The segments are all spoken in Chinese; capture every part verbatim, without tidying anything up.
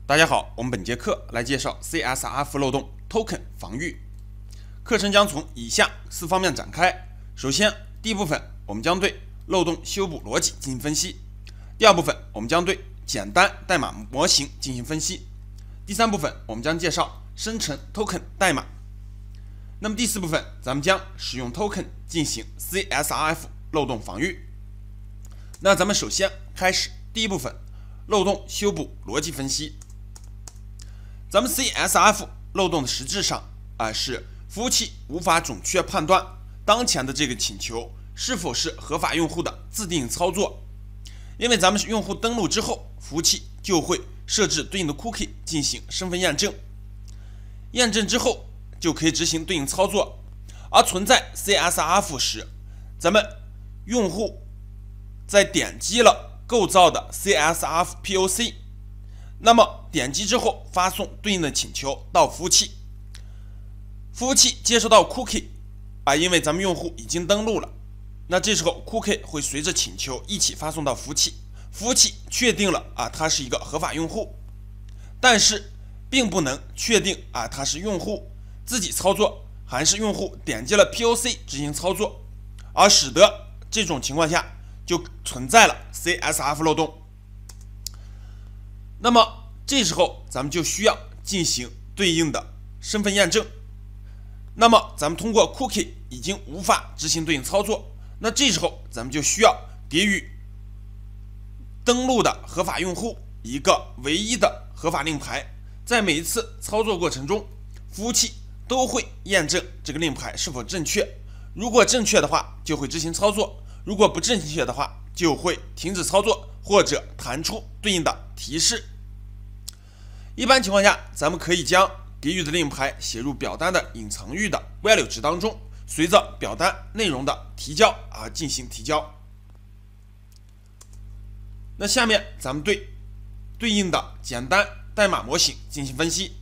大家好，我们本节课来介绍 C S R F 漏洞 Token 防御。课程将从以下四方面展开。首先，第一部分我们将对漏洞修补逻辑进行分析；第二部分我们将对简单代码模型进行分析；第三部分我们将介绍生成 Token 代码。那么第四部分，咱们将使用 Token 进行 C S R F 漏洞防御。那咱们首先开始第一部分，漏洞修补逻辑分析。咱们 C S R F 漏洞的实质上啊是服务器无法准确判断当前的这个请求是否是合法用户的自定义操作，因为咱们用户登录之后，服务器就会设置对应的 cookie 进行身份验证，验证之后就可以执行对应操作。而存在 C S R F 时，咱们用户在点击了构造的 C S R F P O C， 那么点击之后发送对应的请求到服务器，服务器接收到 cookie 啊，因为咱们用户已经登录了，那这时候 cookie 会随着请求一起发送到服务器，服务器确定了啊，它是一个合法用户，但是并不能确定啊，它是用户自己操作还是用户点击了 P O C 执行操作，而使得这种情况下就存在了 C S R F 漏洞。那么这时候咱们就需要进行对应的身份验证。那么咱们通过 cookie 已经无法执行对应操作，那这时候咱们就需要给予登录的合法用户一个唯一的合法令牌，在每一次操作过程中，服务器都会验证这个令牌是否正确，如果正确的话就会执行操作，如果不正确的话就会停止操作或者弹出对应的提示。一般情况下，咱们可以将给予的令牌写入表单的隐藏域的 value 值当中，随着表单内容的提交而进行提交。那下面咱们对对应的简单代码模型进行分析。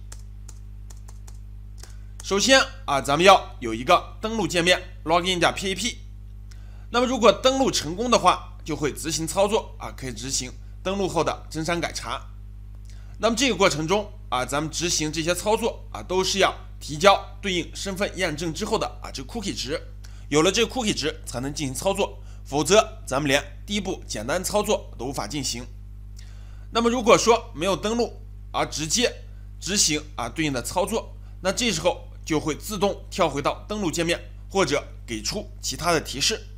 首先啊，咱们要有一个登录界面 login 加 P A P。那么如果登录成功的话，就会执行操作啊，可以执行登录后的增删改查。那么这个过程中啊，咱们执行这些操作啊，都是要提交对应身份验证之后的啊这个 cookie 值，有了这个 cookie 值才能进行操作，否则咱们连第一步简单操作都无法进行。那么如果说没有登录而直接执行啊对应的操作，那这时候就会自动跳回到登录界面，或者给出其他的提示。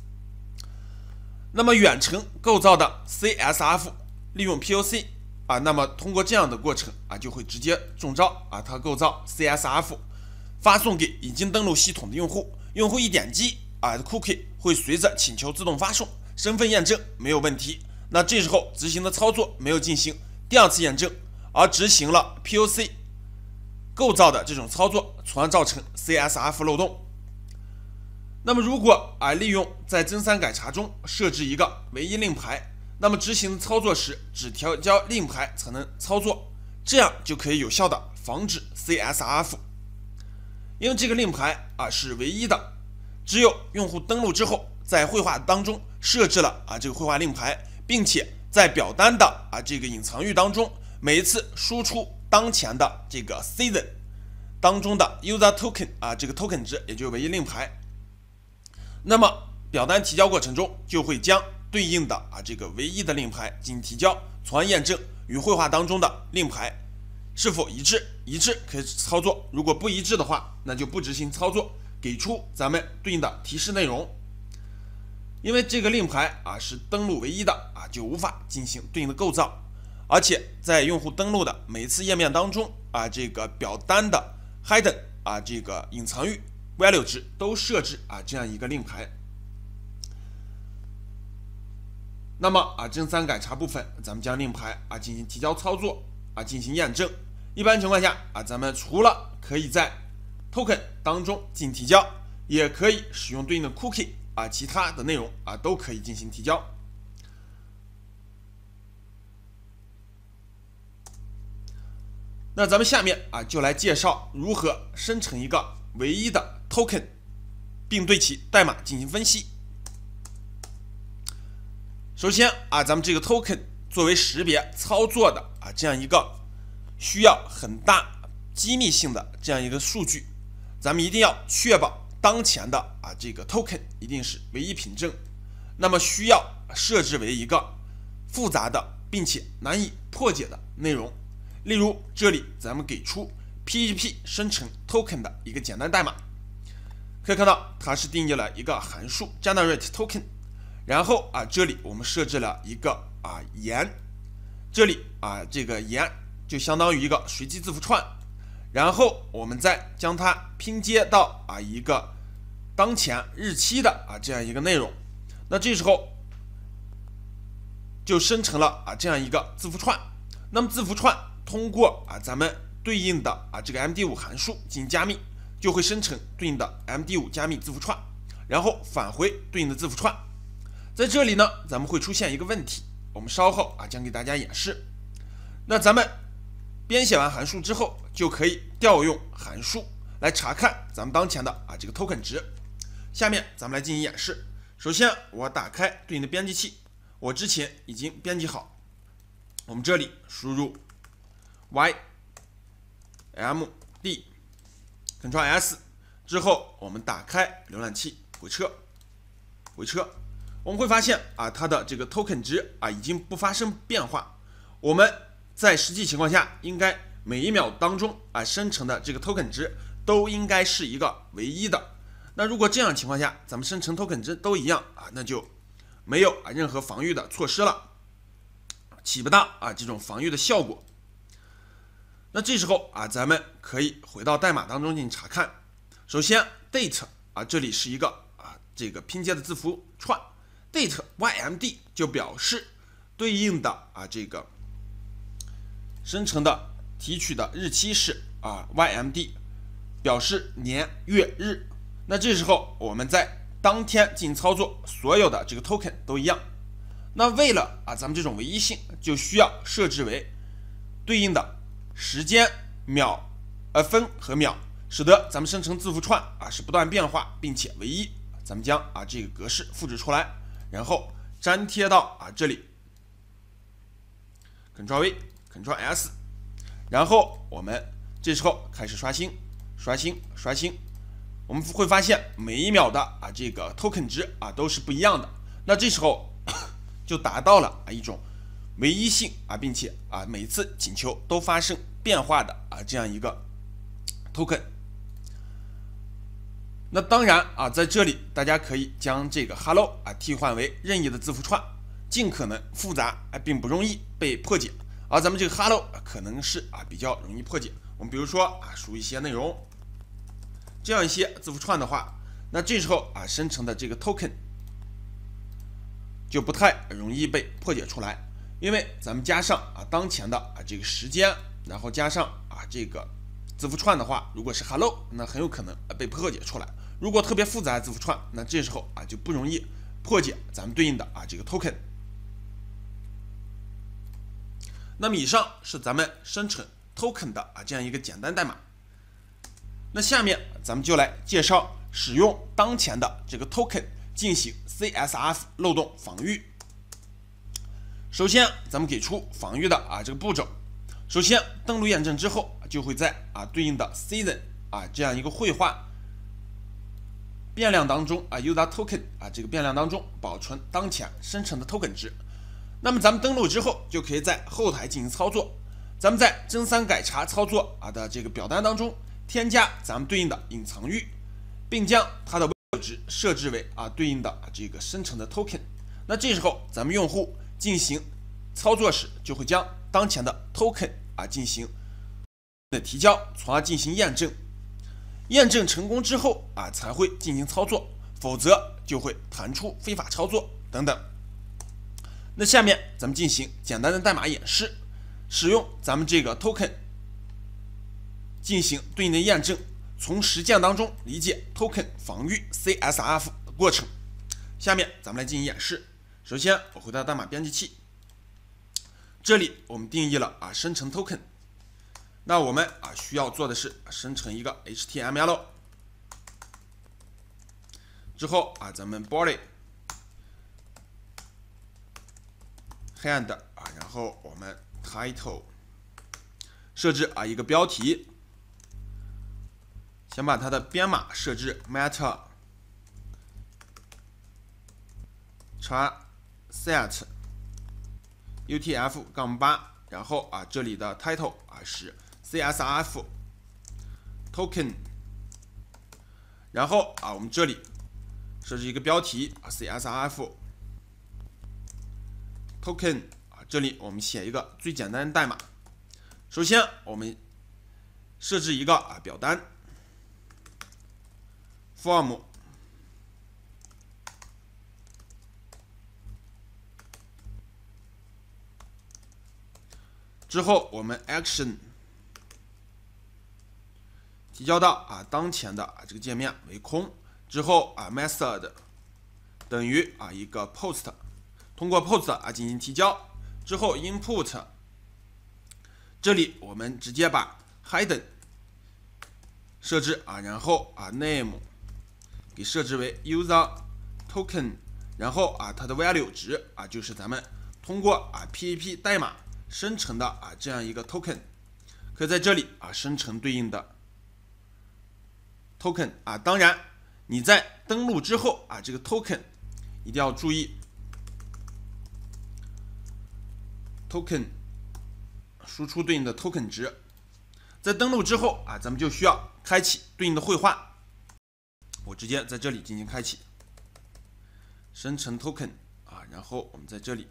那么远程构造的 C S R F 利用 P O C 啊，那么通过这样的过程啊，就会直接中招啊，它构造 C S R F 发送给已经登录系统的用户，用户一点击啊 ，cookie 会随着请求自动发送，身份验证没有问题。那这时候执行的操作没有进行第二次验证，而执行了 P O C 构造的这种操作，从而造成 C S R F 漏洞。那么如果啊利用在增删改查中设置一个唯一令牌，那么执行操作时只调交令牌才能操作，这样就可以有效的防止 C S R F。因为这个令牌啊是唯一的，只有用户登录之后，在绘画当中设置了啊这个绘画令牌，并且在表单的啊这个隐藏域当中，每一次输出当前的这个 season 当中的 user token 啊这个 token 值，也就是唯一令牌。那么表单提交过程中就会将对应的啊这个唯一的令牌进行提交，从而验证与绘画当中的令牌是否一致，一致可以操作，如果不一致的话，那就不执行操作，给出咱们对应的提示内容。因为这个令牌啊是登录唯一的啊，就无法进行对应的构造，而且在用户登录的每一次页面当中啊，这个表单的 hidden 啊这个隐藏域 value 值都设置啊这样一个令牌。那么啊，增删改查部分，咱们将令牌啊进行提交操作啊进行验证。一般情况下啊，咱们除了可以在 token 当中进行提交，也可以使用对应的 cookie 啊，其他的内容啊都可以进行提交。那咱们下面啊就来介绍如何生成一个唯一的 token， 并对其代码进行分析。首先啊，咱们这个 token 作为识别操作的啊这样一个需要很大机密性的这样一个数据，咱们一定要确保当前的啊这个 token 一定是唯一凭证。那么需要设置为一个复杂的并且难以破解的内容。例如这里咱们给出 P G P 生成 token 的一个简单代码，可以看到它是定义了一个函数 generate token， 然后啊这里我们设置了一个啊言，这里啊这个言就相当于一个随机字符串，然后我们再将它拼接到啊一个当前日期的啊这样一个内容，那这时候就生成了啊这样一个字符串。那么字符串通过啊咱们对应的啊这个 M D 五 函数进行加密，就会生成对应的 M D 五 加密字符串，然后返回对应的字符串。在这里呢，咱们会出现一个问题，我们稍后啊将给大家演示。那咱们编写完函数之后，就可以调用函数来查看咱们当前的啊这个 token 值。下面咱们来进行演示。首先我打开对应的编辑器，我之前已经编辑好，我们这里输入 y m d Ctrl S 之后，我们打开浏览器回车，回车，我们会发现啊，它的这个 token 值啊已经不发生变化。我们在实际情况下，应该每一秒当中啊生成的这个 token 值都应该是一个唯一的。那如果这样情况下，咱们生成 token 值都一样啊，那就没有啊任何防御的措施了，起不到啊这种防御的效果。那这时候啊，咱们可以回到代码当中进行查看。首先 date 啊，这里是一个啊这个拼接的字符串 ，date Y M D 就表示对应的啊这个生成的提取的日期是啊 Y M D， 表示年月日。那这时候我们在当天进行操作，所有的这个 token 都一样。那为了啊咱们这种唯一性，就需要设置为对应的时间、秒、呃分和秒，使得咱们生成字符串啊是不断变化并且唯一。咱们将啊这个格式复制出来，然后粘贴到啊这里 ，Ctrl V、Ctrl S， 然后我们这时候开始刷新、刷新、刷新，我们会发现每一秒的啊这个 token 值啊都是不一样的。那这时候就达到了啊一种唯一性啊，并且啊每次请求都发生变化的啊这样一个 token。那当然啊，在这里大家可以将这个 hello 啊替换为任意的字符串，尽可能复杂啊，并不容易被破解。而咱们这个 hello 可能是啊比较容易破解。我们比如说啊输一些内容，这样一些字符串的话，那这时候啊生成的这个 token 就不太容易被破解出来。因为咱们加上啊当前的啊这个时间，然后加上啊这个字符串的话，如果是 hello， 那很有可能被破解出来。如果特别复杂的字符串，那这时候啊就不容易破解咱们对应的啊这个 token。那么以上是咱们生成 token 的啊这样一个简单代码。那下面咱们就来介绍使用当前的这个 token 进行 C S R F 漏洞防御。首先，咱们给出防御的啊这个步骤。首先，登录验证之后，就会在啊对应的 season 啊这样一个绘画变量当中啊 user token 啊这个变量当中保存当前生成的 token 值。那么咱们登录之后，就可以在后台进行操作。咱们在真三改查操作啊的这个表单当中添加咱们对应的隐藏域，并将它的位值设置为啊对应的啊这个生成的 token。那这时候咱们用户进行操作时，就会将当前的 token 啊进行的提交，从而进行验证。验证成功之后啊，才会进行操作，否则就会弹出非法操作等等。那下面咱们进行简单的代码演示，使用咱们这个 token 进行对应的验证，从实践当中理解 token 防御 C S R F 的过程。下面咱们来进行演示。首先，我回到代码编辑器，这里我们定义了啊生成 token。那我们啊需要做的是生成一个 H T M L， 之后啊咱们 body hand 啊，然后我们 title 设置啊一个标题，先把它的编码设置 meta set U T F 杠八，然后啊这里的 title 啊是 C S R F token， 然后啊我们这里设置一个标题啊 C S R F token 啊，这里我们写一个最简单的代码。首先我们设置一个啊表单 form， 之后我们 action 提交到啊当前的啊这个界面为空，之后啊 method 等于啊一个 post， 通过 post 啊进行提交，之后 input 这里我们直接把 hidden 设置啊，然后啊 name 给设置为 user token， 然后啊它的 value 值啊就是咱们通过啊 P A P 代码生成的啊这样一个 token， 可以在这里啊生成对应的 token 啊。当然你在登录之后啊这个 token 一定要注意 token 输出对应的 token 值。在登录之后啊咱们就需要开启对应的绘画，我直接在这里进行开启生成 token 啊，然后我们在这里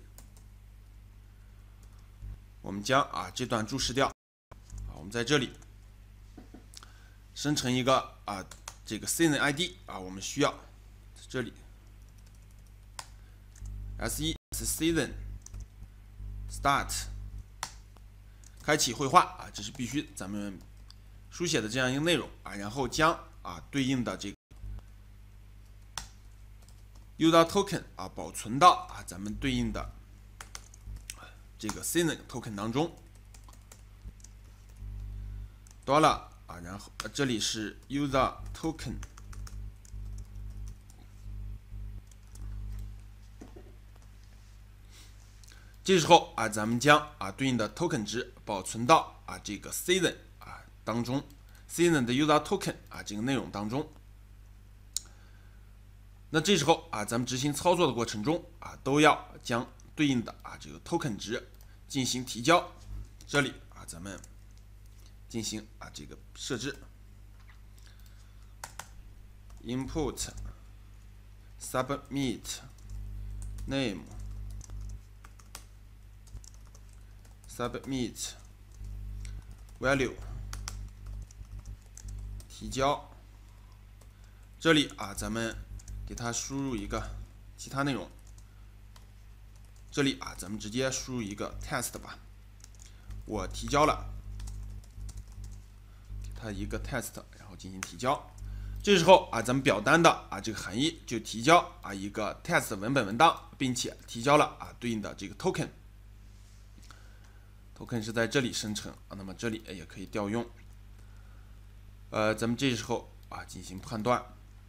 我们将啊这段注释掉啊，我们在这里生成一个啊这个 season I D 啊，我们需要在这里 S 一 season start 开启绘画啊，这是必须咱们书写的这样一个内容啊，然后将啊对应的这个 user token 啊保存到啊咱们对应的这个 season token 当中。dollar 啊，然后这里是 user token， 这时候啊，咱们将啊对应的 token 值保存到啊这个 season 啊当中 ，season 的 user token 啊这个内容当中。那这时候啊，咱们执行操作的过程中啊，都要将对应的啊这个 token 值进行提交。这里啊，咱们进行啊这个设置 input submit name submit value 提交。这里啊，咱们给它输入一个其他内容。这里啊，咱们直接输入一个 test 吧。我提交了，给它一个 test， 然后进行提交。这时候啊，咱们表单的啊这个含义就提交啊一个 test 文本文档，并且提交了啊对应的这个 token。token 是在这里生成啊，那么这里也可以调用。呃，咱们这时候啊进行判断。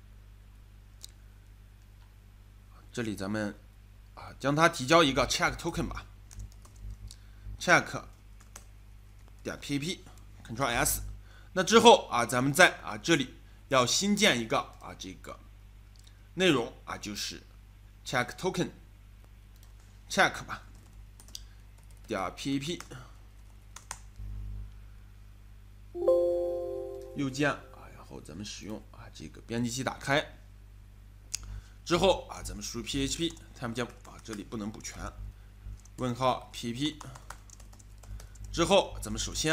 这里咱们啊将它提交一个 check token 吧 ，check 点 P A P Ctrl S。那之后啊，咱们在啊这里要新建一个啊这个内容啊，就是 check token check 吧点 P A P 右键啊，然后咱们使用啊这个编辑器打开。之后啊，咱们输入 P H P 看不见啊，这里不能补全。问号 P P 之后，咱们首先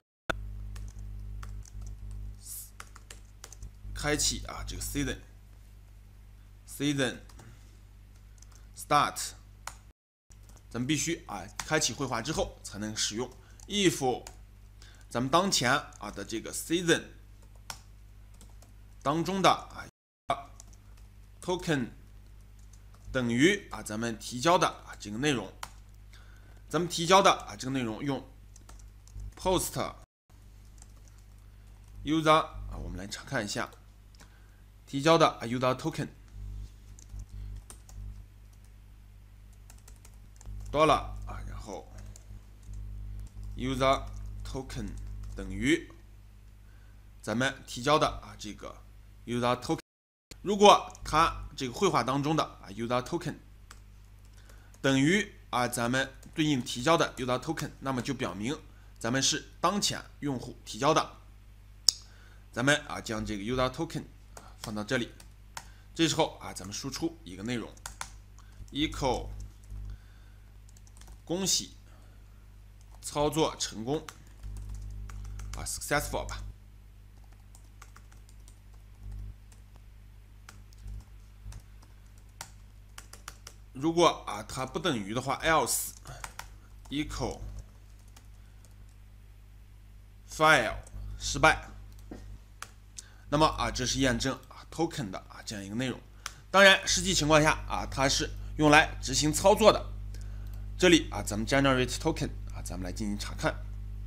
开启啊这个 season season start， 咱们必须啊开启绘画之后才能使用。if 咱们当前啊的这个 season 当中的啊 token。等于啊，咱们提交的啊这个内容，咱们提交的啊这个内容用 post user 啊，我们来查看一下提交的啊 user token dollar 啊，然后 user token 等于咱们提交的啊这个 user token。如果它这个绘画当中的啊 user token 等于啊咱们对应提交的 user token， 那么就表明咱们是当前用户提交的。咱们啊将这个 user token 放到这里，这时候啊咱们输出一个内容 equal 恭喜操作成功啊 successful 吧。如果啊它不等于的话 else equal fail 失败。那么啊这是验证啊 token 的啊这样一个内容。当然实际情况下啊它是用来执行操作的。这里啊咱们 generate token 啊咱们来进行查看。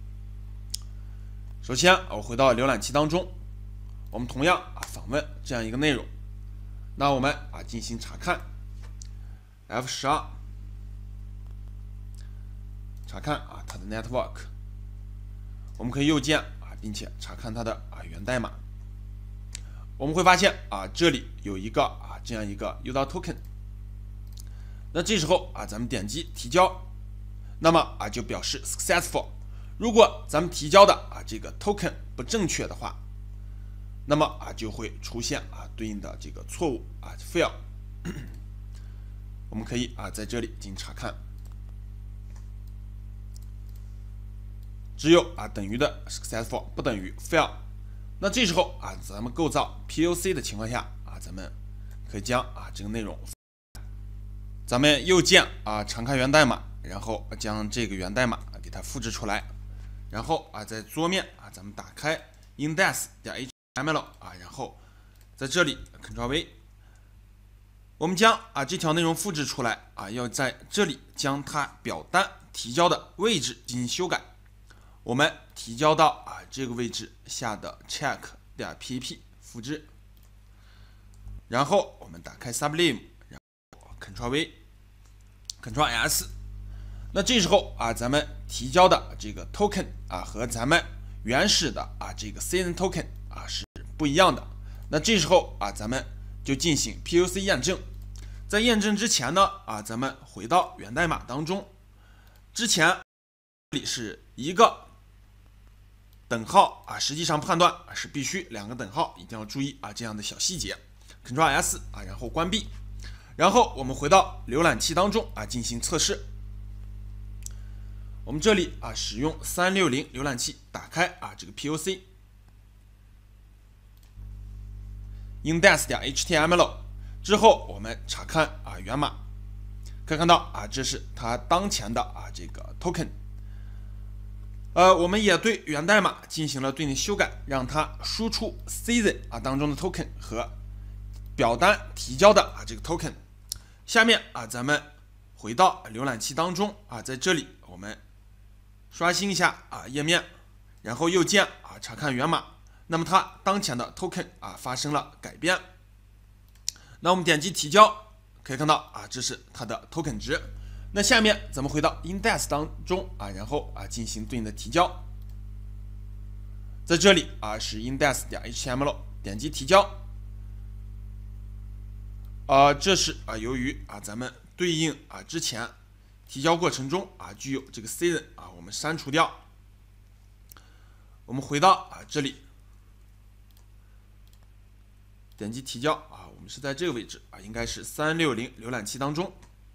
首先我回到浏览器当中，我们同样啊访问这样一个内容，那我们啊进行查看 F 十二 查看啊它的 network， 我们可以右键啊并且查看它的啊源代码。我们会发现啊这里有一个啊这样一个 user token， 那这时候啊咱们点击提交，那么啊就表示 successful。如果咱们提交的啊这个 token 不正确的话，那么啊就会出现啊对应的这个错误啊 fail。我们可以啊在这里进行查看，只有啊等于的 successful， 不等于 fail。那这时候啊咱们构造 P O C 的情况下啊，咱们可以将啊这个内容，咱们右键啊长开源代码，然后将这个源代码给它复制出来。然后啊，在桌面啊，咱们打开 index 点 H T M L 啊，然后在这里 Ctrl V， 我们将啊这条内容复制出来啊，要在这里将它表单提交的位置进行修改。我们提交到啊这个位置下的 check 点 P P 复制，然后我们打开 Sublime， 然后 Ctrl V，Ctrl S。那这时候啊，咱们提交的这个 token 啊和咱们原始的啊这个 season token 啊是不一样的。那这时候啊，咱们就进行 P O C 验证。在验证之前呢啊，咱们回到源代码当中，之前这里是一个等号啊，实际上判断是必须两个等号，一定要注意啊这样的小细节。Ctrl S 啊，然后关闭，然后我们回到浏览器当中啊进行测试。我们这里啊使用三六零浏览器打开啊这个 P O C index 点 H T M L 之后，我们查看啊源码，可以看到啊这是它当前的啊这个 token。呃，我们也对源代码进行了对应修改，让它输出 season 啊当中的 token 和表单提交的啊这个 token。下面啊咱们回到浏览器当中啊，在这里我们刷新一下啊页面，然后右键啊查看源码，那么它当前的 token 啊发生了改变。那我们点击提交，可以看到啊这是它的 token 值。那下面咱们回到 index 当中啊，然后啊进行对应的提交。在这里啊是 index 点 H T M L， 点击提交。啊，这是啊由于啊咱们对应啊之前提交过程中啊具有这个 season 啊，我们删除掉。我们回到啊这里，点击提交啊，我们是在这个位置啊，应该是三六零浏览器当中。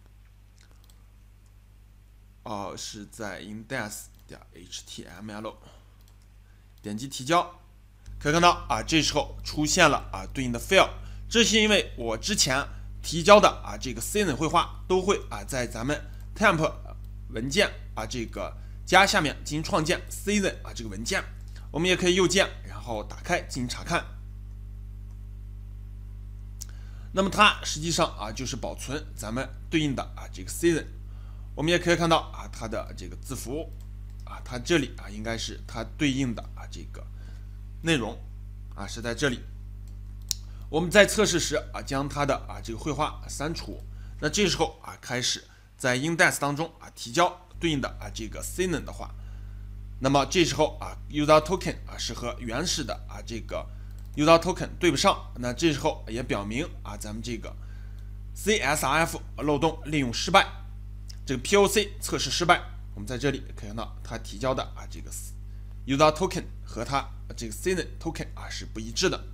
哦，是在 index 点 H T M L， 点击提交，可以看到啊，这时候出现了啊对应的 fail， 这是因为我之前提交的啊这个 season 绘画都会啊在咱们 temp 文件啊这个加下面进行创建 season 啊这个文件，我们也可以右键然后打开进行查看。那么它实际上啊就是保存咱们对应的啊这个 season。我们也可以看到啊，它的这个字符啊，它这里啊应该是它对应的啊这个内容啊是在这里。我们在测试时啊将它的啊这个绘画删除，那这时候啊开始在 index 当中啊提交对应的啊这个 season 的话， 那么这时候啊 user token 啊是和原始的啊这个 user token 对不上，那这时候也表明啊咱们这个 C S R F 漏洞利用失败，这个 P O C 测试失败。我们在这里可以看到它提交的啊这个 user token 和它这个 Sign token 啊是不一致的。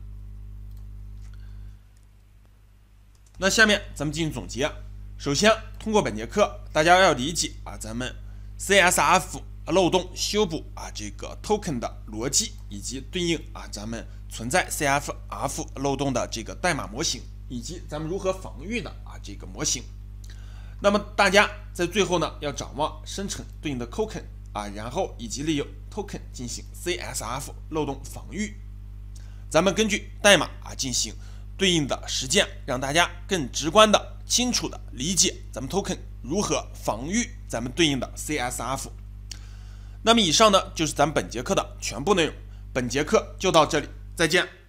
那下面咱们进行总结。首先，通过本节课，大家要理解啊咱们 C S R F 漏洞修补啊这个 token 的逻辑，以及对应啊咱们存在 C S R F 漏洞的这个代码模型，以及咱们如何防御的啊这个模型。那么大家在最后呢，要掌握生成对应的 token 啊，然后以及利用 token 进行 C S R F 漏洞防御。咱们根据代码啊进行对应的实践，让大家更直观的、清楚的理解咱们 token 如何防御咱们对应的 C S R F。那么以上呢就是咱们本节课的全部内容，本节课就到这里，再见。